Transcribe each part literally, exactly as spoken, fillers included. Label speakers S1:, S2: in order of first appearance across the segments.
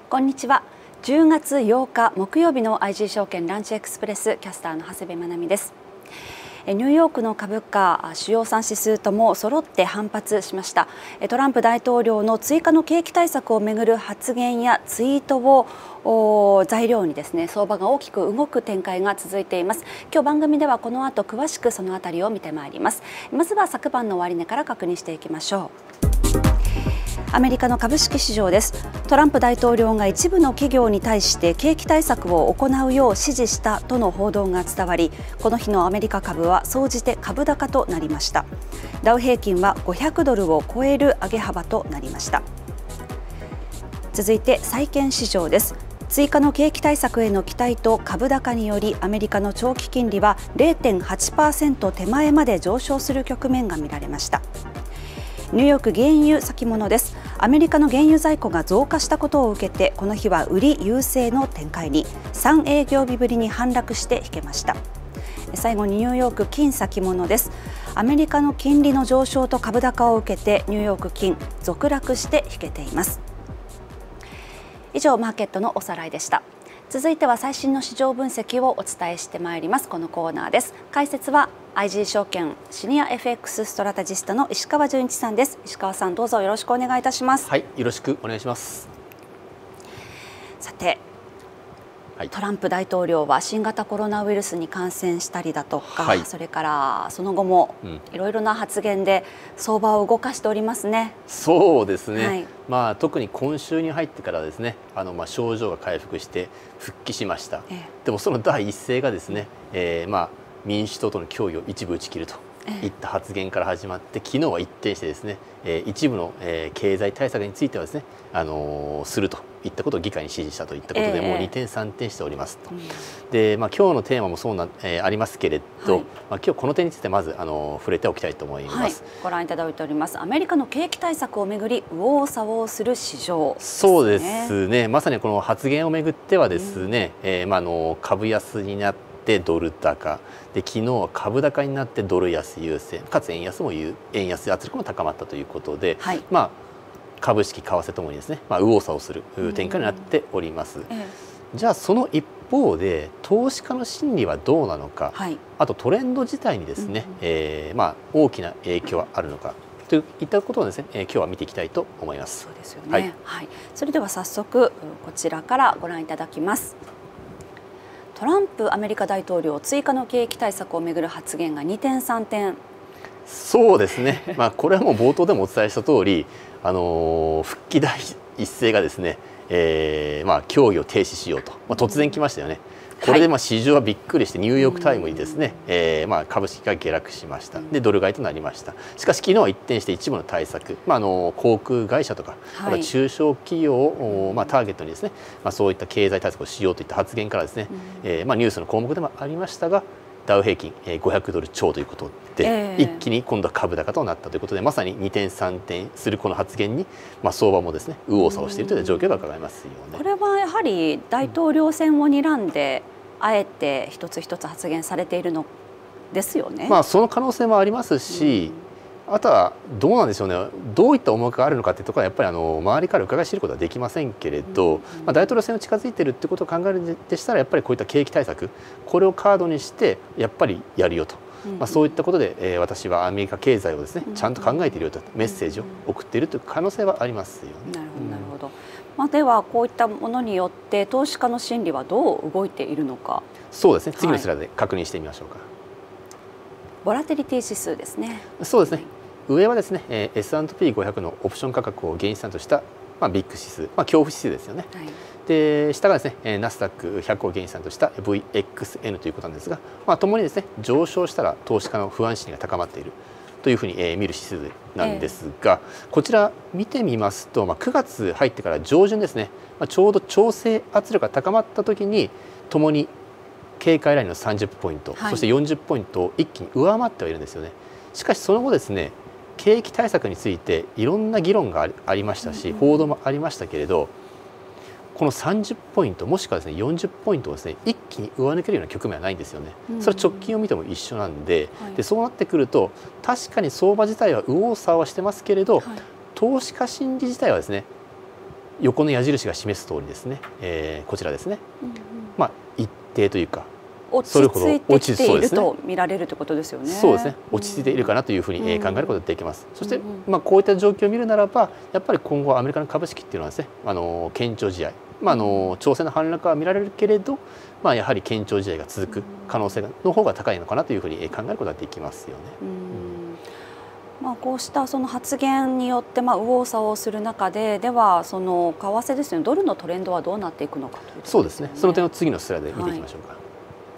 S1: こんにちは。じゅうがつようか木曜日の アイジー 証券ランチエクスプレスキャスターの長谷部真奈美です。ニューヨークの株価主要さん指数とも揃って反発しました。トランプ大統領の追加の景気対策をめぐる発言やツイートを材料にですね、相場が大きく動く展開が続いています。今日番組ではこの後詳しくそのあたりを見てまいります。まずは昨晩の終値から確認していきましょう。アメリカの株式市場です。トランプ大統領が一部の企業に対して景気対策を行うよう指示したとの報道が伝わり、この日のアメリカ株は総じて株高となりました。ダウ平均はごひゃくドルを超える上げ幅となりました。続いて債券市場です。追加の景気対策への期待と株高によりアメリカの長期金利は ゼロてんはちパーセント 手前まで上昇する局面が見られました。ニューヨーク原油先物です。アメリカの原油在庫が増加したことを受けてこの日は売り優勢の展開に、さん営業日ぶりに反落して引けました。最後にニューヨーク金先物です。アメリカの金利の上昇と株高を受けてニューヨーク金続落して引けています。以上マーケットのおさらいでした。続いては最新の市場分析をお伝えしてまいります。このコーナーです。解説は アイジー 証券シニア エフエックス ストラテジストの石川純一さんです。石川さん、どうぞよろしくお願いいたします。
S2: はい、よろしくお願いします。
S1: さて、はい、トランプ大統領は新型コロナウイルスに感染したりだとか、はい、それからその後もいろいろな発言で相場を動かしておりますね。
S2: そうですね、はい、まあ、特に今週に入ってからですね、あのまあ症状が回復して復帰しました。ええ、でもその第一声がですね、えー、まあ民主党との協議を一部打ち切るといった発言から始まって、昨日は一転してですね、えー、一部の、えー、経済対策についてはですね、あのー、するといったことを議会に指示したといったことで、もう二転三転しておりますと。で、まあ、今日のテーマもそうな、えー、ありますけれど、はい、まあ、今日この点についてまずあの触れておきたいと思います。はい、
S1: ご覧いただいております。アメリカの景気対策をめぐり右往左往する市場ですね。
S2: そうですね。まさにこの発言をめぐってはですね、うん、えー、まああの株安になってドル高で、昨日は株高になってドル安優勢かつ円安も円安圧力も高まったということで、はい、まあ株式為替ともにですね、まあ、右往左往する展開になっております。ええ、じゃあその一方で投資家の心理はどうなのか、はい、あとトレンド自体にですね、うんうん、えー、まあ大きな影響はあるのかといったことをですね、えー、今日は見ていきたいと思います。
S1: そうですよね。はい、はい、それでは早速こちらからご覧いただきます。トランプアメリカ大統領追加の景気対策をめぐる発言が二転三転。
S2: そうですね、まあ、これはもう冒頭でもお伝えした通り、あのー、復帰第一声がですね、えーまあ、協議を停止しようと、まあ、突然来ましたよね。これでまあ市場はびっくりしてニューヨークタイムにですね、えーまあ株式が下落しました。でドル買いとなりました。しかし昨日は一転して一部の対策、まあ、あの航空会社とか、はい、中小企業を、まあ、ターゲットにですね、まあ、そういった経済対策をしようといった発言からですね、うん、えーまあ、ニュースの項目でもありましたが、ダウ平均ごひゃくドル超ということで、えー、一気に今度は株高となったということで、まさに二転三転するこの発言に、まあ、相場もですね右往左往しているという状況が伺えますよね。
S1: これはやはり大統領選を睨んで、うん、あえて一つ一つ発言されているのですよね。
S2: まあその可能性もありますし、うん、あとはどうなんでしょうね、どういった思惑があるのかというところはやっぱりあの周りから伺い知ることはできませんけれど、うん、まあ、大統領選を近づいているということを考えるんでしたら、やっぱりこういった景気対策、これをカードにしてやっぱりやるよと、うん、まあ、そういったことで、えー、私はアメリカ経済をですねちゃんと考えているよとメッセージを送っているという可能性はありますよね。
S1: なるほどなるほど。まあ、ではこういったものによって投資家の心理はどう動いているのか。
S2: そうですね、次のスライドで確認してみましょうか。はい、
S1: ボラティリティ指数ですね。
S2: そうですね、上はですね、えー、エスアンドピーごひゃく のオプション価格を原資産とした、まあ、ビッグ指数、まあ、恐怖指数ですよね。はい、で下がですね、えー、ナスダックひゃくを原資産とした ブイエックスエヌ ということなんですが、まあ、ともにですね上昇したら投資家の不安心理が高まっているというふうに、えー、見る指数なんですが、えー、こちら見てみますと、まあ、くがつ入ってから上旬ですね、まあ、ちょうど調整圧力が高まったときにともに警戒ラインのさんじゅっポイント、はい、そしてよんじゅっポイントを一気に上回ってはいるんですよね。しかしその後ですね、景気対策についていろんな議論がありましたし、報道もありましたけれど、このさんじゅっポイントもしくはですねよんじゅっポイントをですね一気に上抜けるような局面はないんですよね。それは直近を見ても一緒なんで、でそうなってくると確かに相場自体は右往左往してますけれど、はい、投資家心理自体はですね横の矢印が示す通りですね、えー、こちらですね、うんうん、まあ一定というか
S1: 落ち着いてきていると見られるということですよね。
S2: そうですね、落ち着いているかなというふうに考えることができます。うん、そして、まあ、こういった状況を見るならばやっぱり今後アメリカの株式っていうのはですね、あの堅調試合、まあ、あの朝鮮の反落は見られるけれど、まあ、やはり堅調試合が続く可能性の方が高いのかなというふうに考えることができますよね。
S1: うん、まあ、こうしたその発言によってまあ右往左往する中で、ではその為替ですね、ドルのトレンドはどうなっていくのかというところですね。
S2: そうですね。その点を次のスライドで見ていきましょうか。はい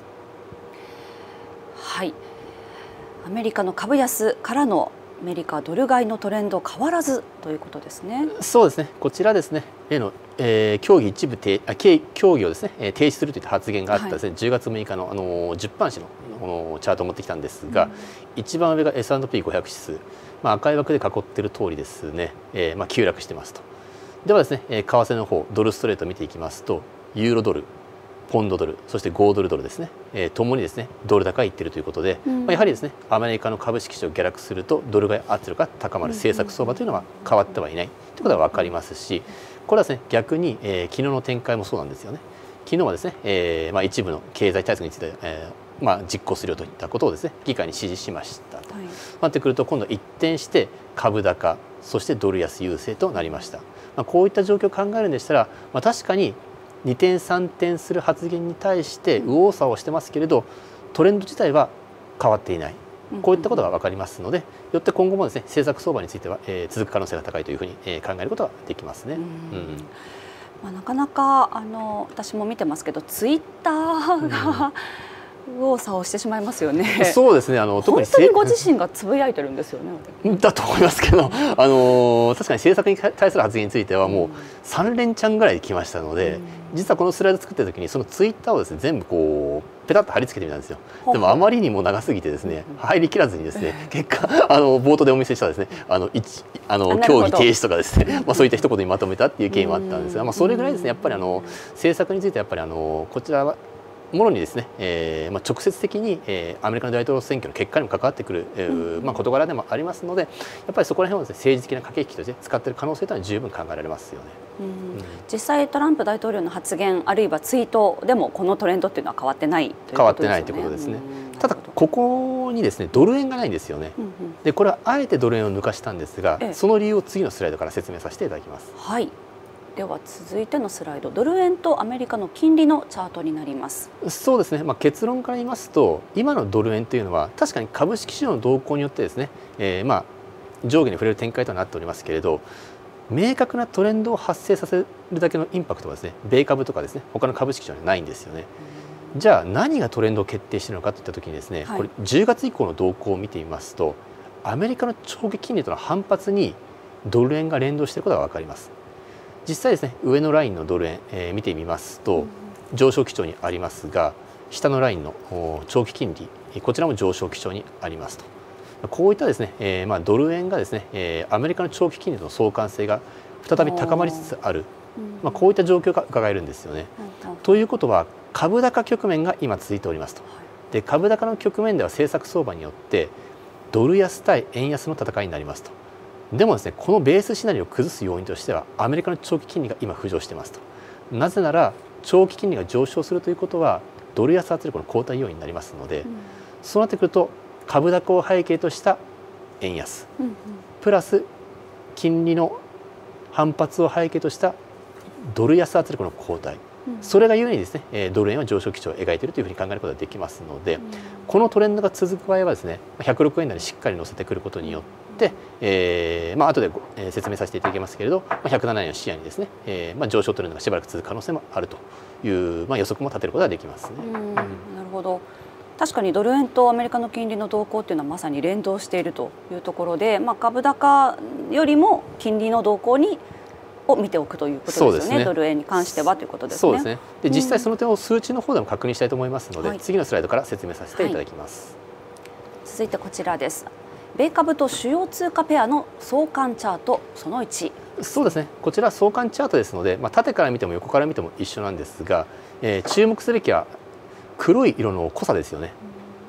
S1: はい、アメリカの株安からのアメリカドル買いのトレンド変わらずということですね。
S2: そうですね。こちらですね、例の、えー、協議一部停あ協議をですね、えー、停止するといった発言があったですね、はい、じゅうがつむいかのあのじゅっぱんしのこのチャートを持ってきたんですが、うん、一番上が エスアンドピーごひゃく 指数、まあ、赤い枠で囲っている通りですね、えー、まあ急落してますと。ではですね、えー、為替の方ドルストレートを見ていきますと、ユーロドル、ポンドドル、そしてごドルドルですね、えー、ともにですねドル高いっているということで、うん、まあ、やはりですねアメリカの株式市場下落するとドル買い圧力が高まる政策相場というのは変わってはいないということは分かりますし、これはですね逆に、えー、昨日の展開もそうなんですよね。昨日はですね、えーまあ、一部の経済対策について、えーまあ、実行するよといったことをですね議会に指示しましたと、はい、なってくると今度一転して株高、そしてドル安優勢となりました。まあ、こういった状況を考えるんでしたら、まあ、確かにに転さん転する発言に対して右往左往してますけれど、トレンド自体は変わっていない、こういったことが分かりますので、よって今後もですね政策相場については、えー、続く可能性が高いというふうに、えー、考えることができますね。うん、
S1: まあ、なかなかあの私も見てますけど、ツイッターが、うん、右往左往してしまいますよね。
S2: そうですね。あの特に
S1: 本当にご自身がつぶやいてるんですよね。
S2: だと思いますけど、あの確かに政策に対する発言についてはもうさん連チャンぐらい来ましたので、うん、実はこのスライド作ってる時にそのツイッターをですね全部こうペタッと貼り付けてみたんですよ。でもあまりにも長すぎてですね入りきらずにですね、結果あの冒頭でお見せしたですねあの一あの協議停止とかですね、まあそういった一言にまとめたっていう経緯もあったんですが、まあそれぐらいですねやっぱりあの政策についてやっぱりあのこちらはもろにですね、えーまあ、直接的に、えー、アメリカの大統領選挙の結果にも関わってくる、えーまあ、事柄でもありますので、やっぱりそこら辺をですね政治的な駆け引きとして使っている可能性というのは十分考えられますよね。
S1: うんうん、実際トランプ大統領の発言あるいはツイートでもこのトレンドっていうのは変わってないということですよね。
S2: 変わってないということですね。ただここにですねドル円がないんですよね。うんうん、でこれはあえてドル円を抜かしたんですが、ええ、その理由を次のスライドから説明させていただきます。
S1: はい。では続いてのスライド、ドル円とアメリカの金利のチャートになります。
S2: そうですね、まあ、結論から言いますと今のドル円というのは確かに株式市場の動向によってですね、えー、まあ上下に触れる展開となっておりますけれど、明確なトレンドを発生させるだけのインパクトはですね米株とかですね他の株式市場にはないんですよね。じゃあ何がトレンドを決定しているのかといったときにですね、はい、これじゅうがつ以降の動向を見てみますとアメリカの長期金利との反発にドル円が連動していることが分かります。実際ですね上のラインのドル円、えー、見てみますと上昇基調にありますが、下のラインの長期金利こちらも上昇基調にありますと。こういったですね、えー、まあドル円がですね、えー、アメリカの長期金利との相関性が再び高まりつつある、まあこういった状況が伺えるんですよね。ということは株高局面が今続いておりますと。で株高の局面では政策相場によってドル安対円安の戦いになりますと。でもですねこのベースシナリオを崩す要因としてはアメリカの長期金利が今浮上していますと。なぜなら長期金利が上昇するということはドル安圧力の後退要因になりますので、うん、そうなってくると株高を背景とした円安、うんうん、プラス金利の反発を背景としたドル安圧力の後退、うん、それがゆえにですねドル円は上昇基調を描いているというふうに考えることができますので、うん、このトレンドが続く場合はですねひゃくろくえん台にしっかり乗せてくることによってで、えーまあ後で説明させていただきますけれど、ひゃくななえんを視野にですね、えーまあ、上昇トレンドがしばらく続く可能性もあるという、まあ、予測も立てることができますね。うん、
S1: なるほど。確かにドル円とアメリカの金利の動向というのはまさに連動しているというところで、まあ、株高よりも金利の動向にを見ておくということですよ ね, すねドル円に関してはということですね。
S2: そうですね。で実際その点を数値の方でも確認したいと思いますので、うん、次のスライドから説明させていただきます。
S1: はい、続いてこちらです。米株と主要通貨ペアの相関チャートそのいち。
S2: そうですね。こちら相関チャートですので、まあ、縦から見ても横から見ても一緒なんですが、えー、注目すべきは黒い色の濃さですよね。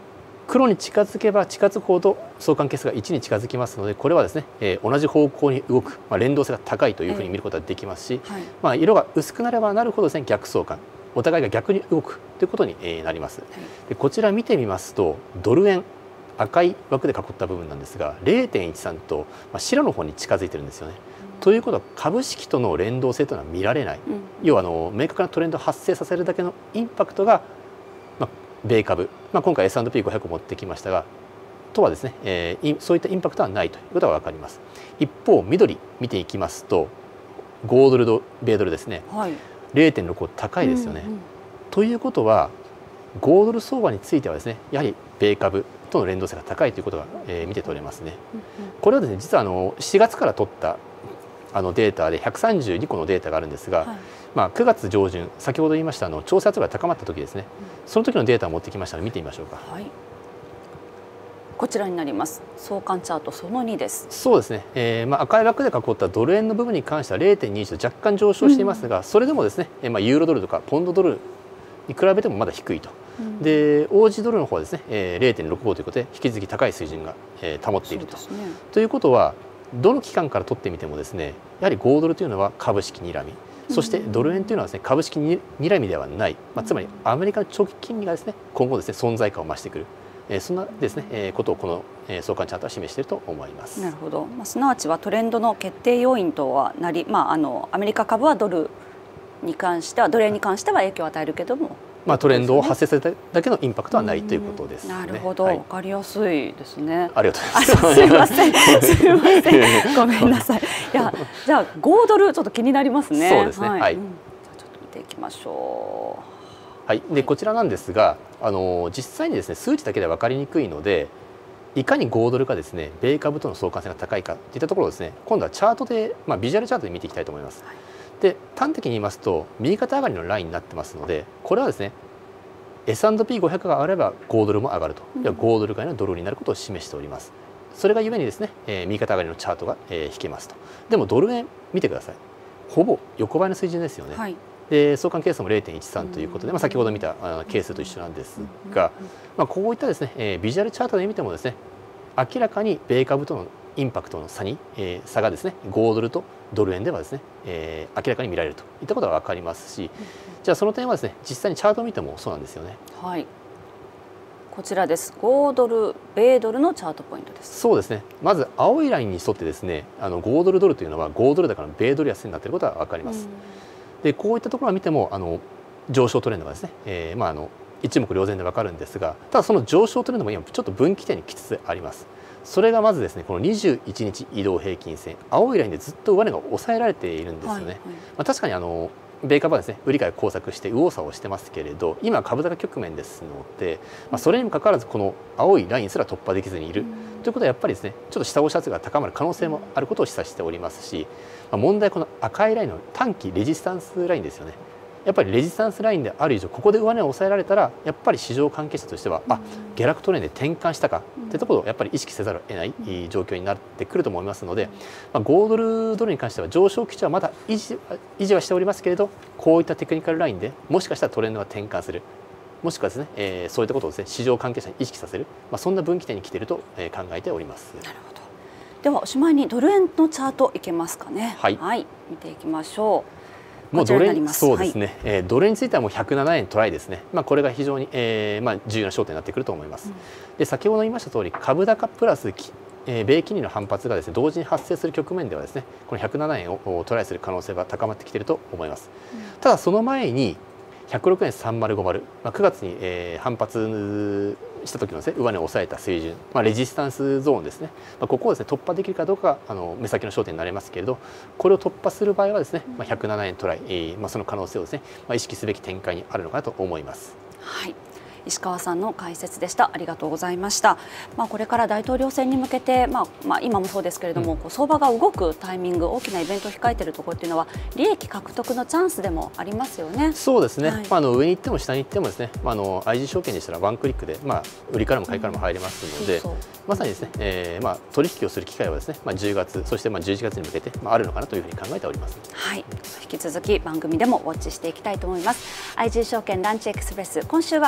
S2: 黒に近づけば近づくほど相関係数がいちに近づきますので、これはですね、えー、同じ方向に動く、まあ、連動性が高いというふうに見ることができますし、はい、まあ、色が薄くなればなるほどですね、逆相関、お互いが逆に動くということになります。はい、でこちら見てみますと、ドル円赤い枠で囲った部分なんですが ゼロてんいちさん と、まあ、白の方に近づいてるんですよね。うん、ということは株式との連動性というのは見られない、うん、要はあの明確なトレンドを発生させるだけのインパクトが、まあ、米株、まあ、今回 エスアンドピーごひゃく を持ってきましたがとはですね、えー、そういったインパクトはないということが分かります。一方緑見ていきますとごドルと米ドルですね、はい、ゼロてんろく 高いですよね。うんうん、ということはごドル相場についてはですね、やはり米株との連動性が高いということが、えー、見て取れますね。うんうん、これはですね、実はあのしがつから取ったあのデータでひゃくさんじゅうにこのデータがあるんですが、はい、まあ、くがつ上旬、先ほど言いましたあの調査圧が高まった時ですね、うん、その時のデータを持ってきましたので見てみましょうか。はい、
S1: こちらになります。相関チャートそのにです。
S2: そうですね、えーまあ、赤い枠で囲ったドル円の部分に関しては ゼロてんにいち と若干上昇していますが、うん、それでもですね、まあ、ユーロドルとかポンドドルに比べてもまだ低いと。うん、でオージードルの方はですね、えー、ゼロてんろくご ということで引き続き高い水準が、えー、保っていると。ね、ということはどの期間から取ってみてもですね、やはりごドルというのは株式にらみ、そしてドル円というのはですね、株式にらみではない、まあ、つまりアメリカの長期金利がですね、今後ですね、存在感を増してくる、えー、そんなですね、えー、ことをこの、えー、相関チャートは示していると思います。
S1: なるほど、まあ、すなわちはトレンドの決定要因とはなり、まあ、あのアメリカ株はドルに関してはドル円に関しては影響を与えるけども、
S2: まあ、トレンドを発生させただけのインパクトはないということですね。
S1: なるほど、はい、分かりやすいですね。
S2: ありがとうございます。
S1: すみません、すみません、ごめんなさい。いや、じゃあごドルちょっと気になりますね。
S2: そうですね。はい。はい、うん、
S1: じゃあちょっと見ていきましょ
S2: う。はい。でこちらなんですが、あの実際にですね数値だけでは分かりにくいので、いかにごドルがですね米株との相関性が高いかといったところをですね、今度はチャートで、まあ、ビジュアルチャートで見ていきたいと思います。はい、で端的に言いますと右肩上がりのラインになってますので、これはですねエスアンドピーごひゃく が上がればごドルも上がると、うん、ごドル買いのドルになることを示しております。それがゆえにですね、えー、右肩上がりのチャートが、えー、引けますと。でもドル円見てください。ほぼ横ばいの水準ですよね。はい、で相関係数も ゼロてんいちさん ということで、まあ、先ほど見たあ係数と一緒なんですが、まあ、こういったですね、えー、ビジュアルチャートで見てもですね、明らかに米株とのインパクトの差に、えー、差がですねごドルとドル円ではですね、えー、明らかに見られるといったことが分かりますし、じゃあその点はですね実際にチャートを見てもそうなんですよね。
S1: はい、こちらです。ごドル米ドルのチャートポイントです。
S2: そうですね、まず青いラインに沿ってですね、あのごドルドルというのはごドル高の米ドル安になっていることが分かります。でこういったところを見てもあの上昇トレンドがですね、えー、まああの一目瞭然で分かるんですが、ただその上昇トレンドも今ちょっと分岐点に来つつあります。それがまずですね、このにじゅういちにち移動平均線、青いラインでずっと上値が抑えられているんですよね。はいはい、まあ、確かにあの米株はですね売り買い交錯して右往左往してますけれど、今株高局面ですので、まあ、それにもかかわらずこの青いラインすら突破できずにいる、うん、ということはやっぱりですねちょっと下押し圧が高まる可能性もあることを示唆しておりますし、まあ、問題はこの赤いラインの短期レジスタンスラインですよね。やっぱりレジスタンスラインである以上ここで上値を抑えられたらやっぱり市場関係者としては、うん、あ下落トレンドで転換したかってところをやっぱり意識せざるを得ない状況になってくると思いますので、まあ、ごドルドルに関しては上昇基調はまだ維持、維持はしておりますけれど、こういったテクニカルラインでもしかしたらトレンドが転換する、もしくはですね、えー、そういったことをですね市場関係者に意識させる、まあ、そんな分岐点に来ていると考えております。
S1: なるほど。ではおしまいにドル円のチャートいけますかね。はい、はい、見ていきましょう。
S2: もうドル円、そうですね、はい、えー、ドル円についてはもうひゃくななえんトライですね、まあ、これが非常に、えーまあ、重要な焦点になってくると思います。うん、で先ほど言いました通り株高プラス、えー、米金利の反発がですね同時に発生する局面ではですねこのひゃくななえんをトライする可能性が高まってきていると思います。うん、ただその前にひゃくろくえんさんまるごまる、まあ、くがつに、えー、反発した時のですね上値を抑えた水準、まあ、レジスタンスゾーンですね、まあ、ここをですね突破できるかどうかがあの目先の焦点になりますけれど、これを突破する場合はですね、まあ、ひゃくななえんトライ、えーまあ、その可能性をですね、まあ、意識すべき展開にあるのかなと思います。
S1: はい、石川さんの解説でした。ありがとうございました。まあ、これから大統領選に向けて、まあまあ、今もそうですけれども、うん、こう相場が動くタイミング、大きなイベントを控えているところっていうのは利益獲得のチャンスでもありますよね。
S2: そうですね、はい、まあ、あの上に行っても下に行ってもですね、まあ、あの アイジー 証券でしたらワンクリックで、まあ、売りからも買いからも入れますので、うん、そうそう、まさにですね、えーまあ、取引をする機会はですね、まあ、じゅうがつそしてまあじゅういちがつに向けて、まあ、あるのかなというふうに考えております。
S1: はい、引き続き番組でもウォッチしていきたいと思います。アイジー 証券ランチエクスプレス、今週はこの辺り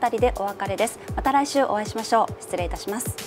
S1: 辺りでお別れです。また来週お会いしましょう。失礼いたします。